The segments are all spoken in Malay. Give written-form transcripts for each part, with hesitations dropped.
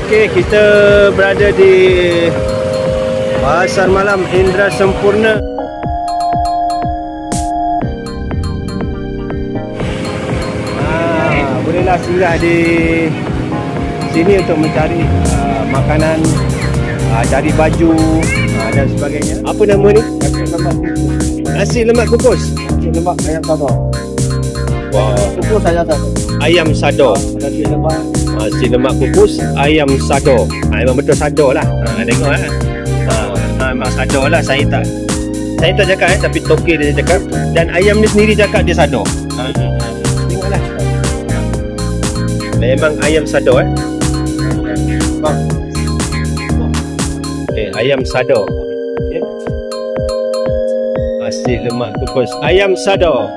Okey, kita berada di Pasar Malam Indra Sempurna. Bolehlah singgah di sini untuk mencari makanan, cari baju dan sebagainya. Apa nama ni? Nasi lemak kukus. Nasi lemak ayam sado. Wow. Kukus ayam sado. Ayam sado. Nasi lemak. Nasi lemak kukus ayam sado. Memang betul sado lah. Tengok memang sado lah. Saya tak cakap tapi toke dia cakap. Dan ayam ni sendiri cakap dia sado. Tengoklah. Memang ayam sado ayam sado. Nasi lemak kukus ayam sado.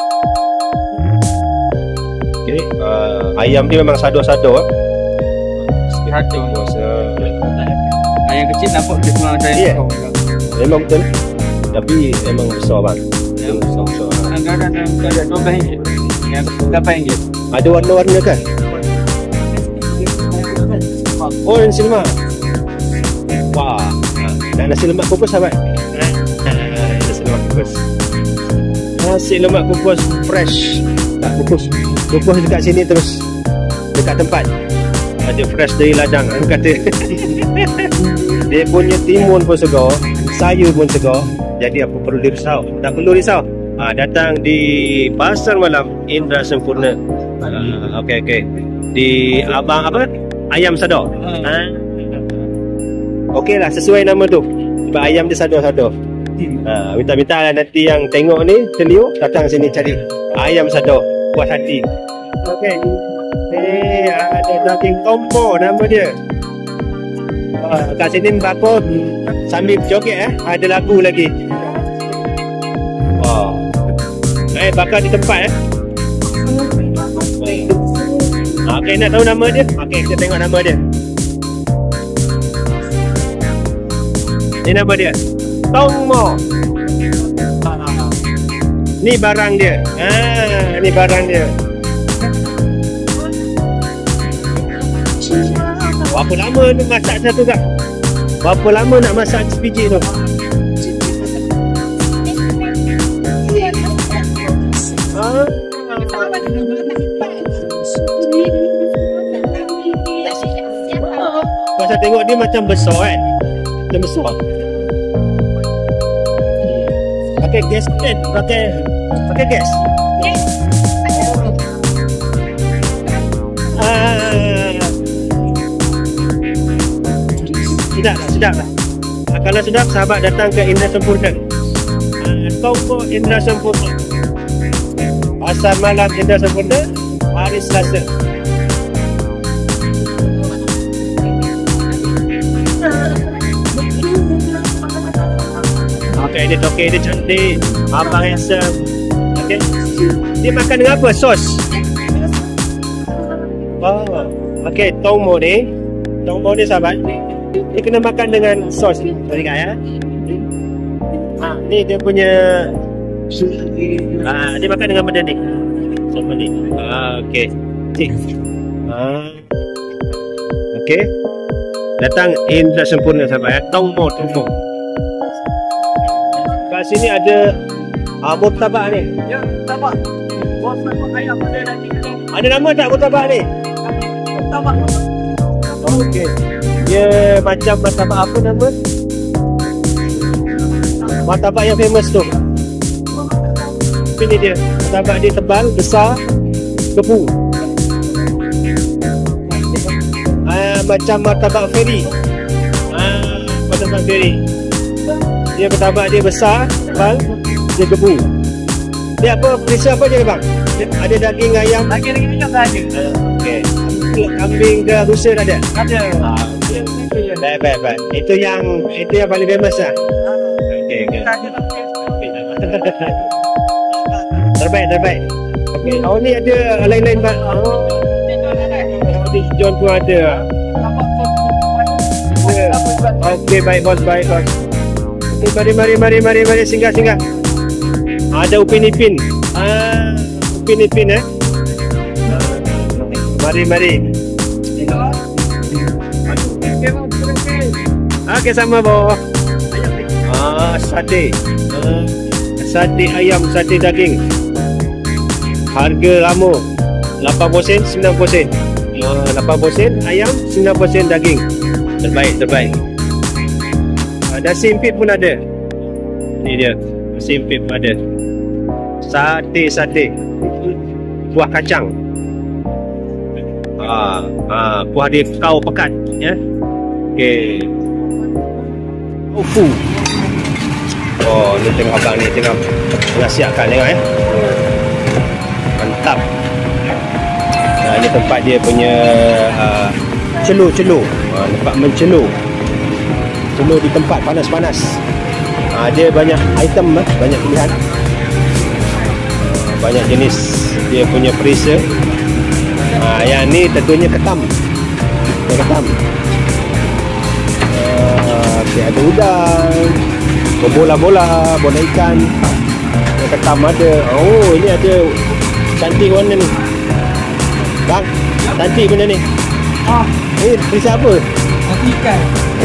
Okey, ayam dia memang sado-sado. Sado. Ayam kecil nampak dia semua ada yang memang betul. Tapi memang besar bang. Besar. Ada 12 ringgit. Yang 8 ringgit. Ada warna-warna kan? Oh, nasi lemak. Wah. Dan nasi lemak kukus sahabat. Nasi lemak kukus. Nasi lemak kukus fresh. Tak kukus dekat sini terus dekat tempat. Ada fresh dari ladang kata. Dia punya timun pun segar, sayur pun segar. Jadi apa perlu dirisau? Tak perlu risau. Datang di Pasar Malam Indra Sempurna. Okey. Di abang apa? Ayam sado. Okey lah, sesuai nama tu. Sebab ayam dia sado-sado. Minta-minta lah nanti yang tengok ni Telio datang sini cari ayam sado puas hati. Okey. Ada daging tompo nama dia. Kat sini bakor sambil joget ada lagu lagi. Bakar di tempat Okey, nak tahu nama dia? Okey, kita tengok nama dia. Ini nama dia Tongmo. Ni barang dia. Ni barang dia. Berapa lama ni masak satu kak? Berapa lama nak masak sebiji tu? Pasal tengok dia macam besar kan? Macam besar. Pakai gas kan? Pakai gas? Yes. Sedap lah. Kalau sedap, sahabat datang ke Indra Sempurna. Toko Indra Sempurna. Pasar Malam Indra Sempurna hari Selasa. Okey, dia toke dia cantik. Abang handsome. Okey. Dia makan dengan apa? Sos? Okey, Tongmo ni sahabat. Dia kena makan dengan sos ni. Tengok ya. Ni dia punya dia makan dengan benda ni. Sama ni. Okey. Cik. Okey. Datang Indra Sempurna sahabat ya. Tongmo. Kat sini ada murtabak ni. Ya, murtabak. Bos nak ayam ada daging. Ada nama tak murtabak ni? Murtabak. Okey. Dia macam martabak apa nama? Martabak yang famous tu. Ini dia. Martabak dia tebal, besar, gebu. Macam martabak feri. Martabak feri. Dia martabak dia besar, tebal, dia gebu. Dia apa? Perisa apa je bang? Ada daging ayam. Daging ayam tak ada. Okey. Kambing ke rusa ada? Ada. Baik. Itu yang paling famous lah. Okey. Terbaik. Okey. Oh ni ada lain-lain bang. Di John pun ada. Okey, baik bos. Okey, mari singgah. Ada Upin Ipin. Upin Ipin Mari. Okey, sama boh. Sate. Sate ayam, sate daging. Harga lama 80 sen, 90 sen. 80 sen ayam, 90 sen daging. Terbaik. Nasi impit pun ada. Ni dia. Nasi impit pun ada. Sate. Buah kacang. Kuah dia kau pekat ya. Okey. Tofu. Oh, ni tengok abang ni tengah siapkan tengok ya. Mantap. Ini tempat dia punya celur. Tempat mencelur. Celur di tempat panas-panas. Dia banyak item, banyak pilihan. Banyak jenis dia punya freezer. Yang ni tentunya ketam. Ada udang, bola ikan, ketam ada. Oh, ini ada cantik warna ni bang, cantik benda ni. Ini freezer apa? Ikan.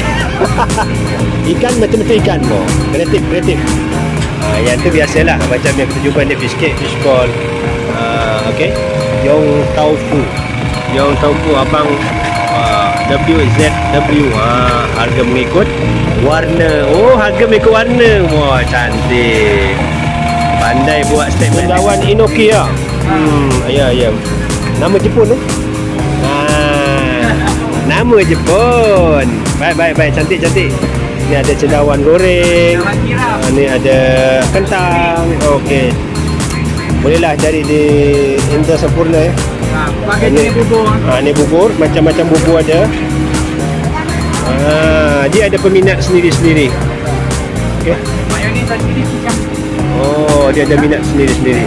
Ikan macam-macam ikan. Kreatif. Yang tu biasalah, macam yang kita jumpa ni fish cake, fish ball. Okey, Yong Tofu abang WZW. Harga mengikut warna. Oh, harga mengikut warna. Wah, cantik. Pandai buat statement. Cendawan Inokia. Ya. Nama Jepun tu. Nama Jepun. Baik. Cantik. Ni ada cendawan goreng. Ni ada kentang. Okey. Bolehlah cari di Indra Sempurna ya. Ni bubur. Ni bubur, macam-macam bubur ada. Dia ada peminat sendiri-sendiri. Okey. Mayonis sendiri macam. Oh, dia ada minat sendiri-sendiri.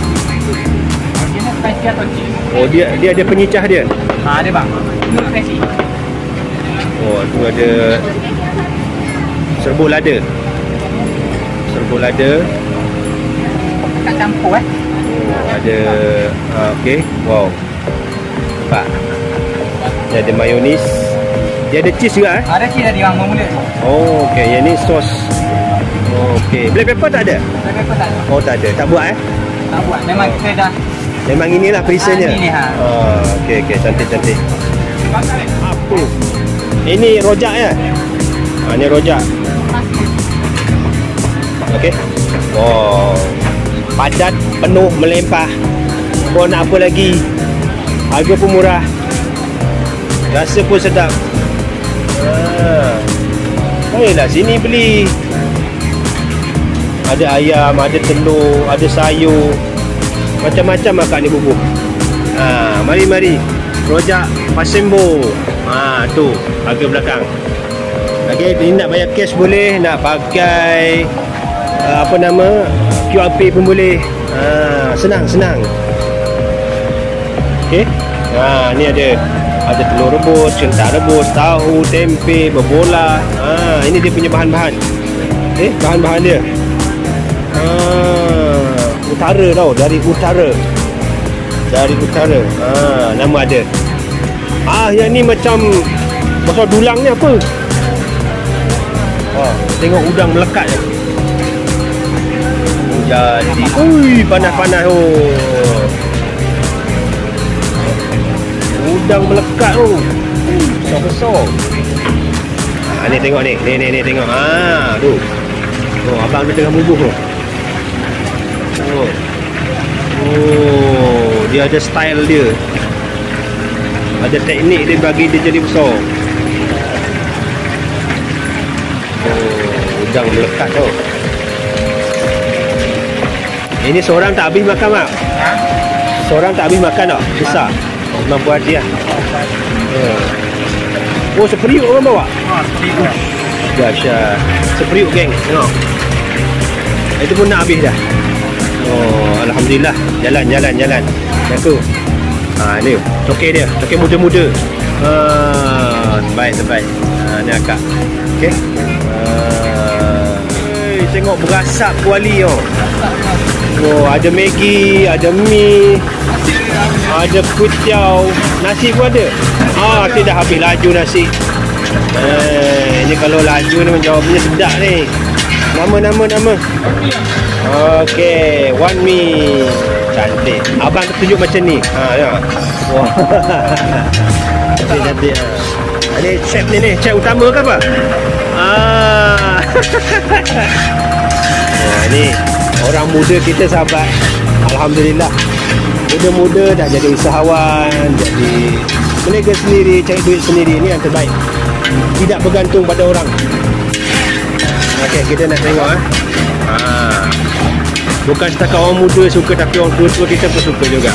Oh, dia ada penyicah dia. Ada bang. Ini spesi. Oh, tu ada serbuk lada. Tak campur Ada okey. Wow. Nampak. Dia ada mayonis. Dia ada cheese juga Ada cheese tadi bang, mula. Oh, okey. Yang ni sos. Okey. Black pepper tak ada? Black pepper tak ada. Oh, tak ada. Tak buat Tak buat. Memang kita dah. Memang inilah freezernya. Ini okey. Cantik. Apa? Ini rojak ya? Ini rojak. Okey. Wow. Padat, penuh, melimpah. Kau nak apa lagi? Harga pun murah. Rasa pun sedap. Baiklah, sini beli. Ada ayam, ada telur, ada sayur. Macam-macam makan ni bubur. Mari. Rojak Pasembo. Tu harga belakang. Okey, ni nak bayar cash boleh, nak pakai QR Pay pun boleh. Senang. Okey. Ni ada telur rebus, kentang rebus, tahu, tempe, berbola. Ini dia punya bahan-bahan. Bahan-bahan dia. Utara tau, dari utara. Nama ada. Yang ni macam dulang ni apa? Tengok udang melekat je. Jadi, panas. Udang melekat tu. Besar-besar. Ni tengok ni. Ni tengok. Tu. Abang tu tengah bubur tu. Dia ada style dia. Ada teknik dia bagi dia jadi besar. Udang melekat tu. Ini seorang tak habis makan, Mak? Seorang tak habis makan tak? Besar. Mampu hati lah. Seperiuk orang bawa? Seperiuk. Dahsyat. Seperiuk, geng. Tengok. Itu pun nak habis dah. Alhamdulillah. Jalan. Yang tu. Ni. Cokek dia. Cokek muda-muda. Terbaik. Ni akak. Okey. Tengok berasap kuali tau. Ada Maggi, ada mi, ada kuitiau, nasi pun ada. Kita dah habis laju nasi. Ini kalau laju ni jawapannya sedap ni. Nama. Okey, One Me. Cantik. Abang tunjuk macam ni. Ya. Wah. Cantik. Ini chef ni, chef utama ke apa? Ni orang muda kita sahabat. Alhamdulillah. Muda-muda dah jadi usahawan, jadi berniaga sendiri, cari duit sendiri. Ini yang terbaik. Tidak bergantung pada orang. Okey, kita nak tengok bukan setakat orang muda suka, tapi orang tua-tua kita pun suka juga.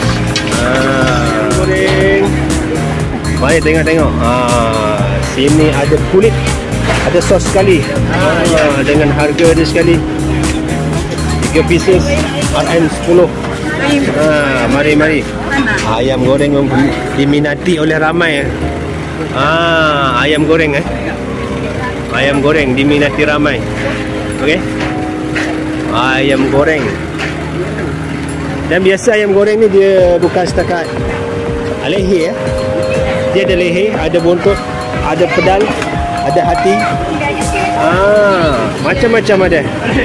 Goreng. Mari tengok. Sini ada kulit, ada sos sekali. Dengan harga dia sekali 3 pieces RM10. Mari. Ayam goreng diminati oleh ramai. Ayam goreng Ayam goreng diminati ramai. Okey. Ayam goreng. Dan biasa ayam goreng ni dia bukan setakat leher. Dia ada leher, ada buntut, ada pedal, ada hati. Macam-macam ada.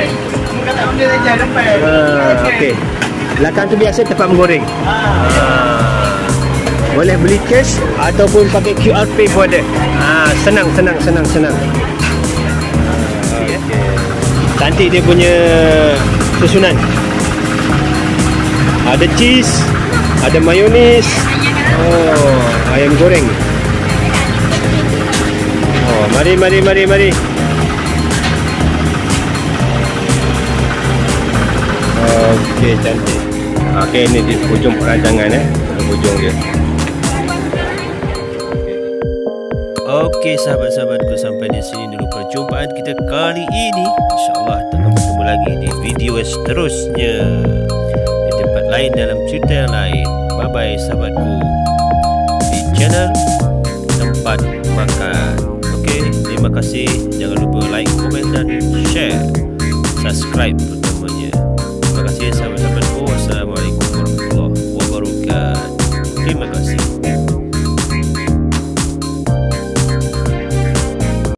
Okey. Belakang tu biasa tempat menggoreng. Boleh beli cash ataupun pakai QR Pay pun ada. Senang. Cantik dia punya susunan. Ada cheese, ada mayonis. Ayam goreng. Mari. Okey, cantik. Okey, ini di hujung perancangan hujung dia. Okey, sahabat-sahabatku, sampai di sini dulu perjumpaan kita kali ini. InsyaAllah kita akan bertemu lagi di video seterusnya, di tempat lain, dalam cerita yang lain. Bye-bye sahabatku, di channel Tempat Makan. Okey, terima kasih. Jangan lupa like, komen dan share. Subscribe terutamanya. Terima kasih sahabat-sahabatku.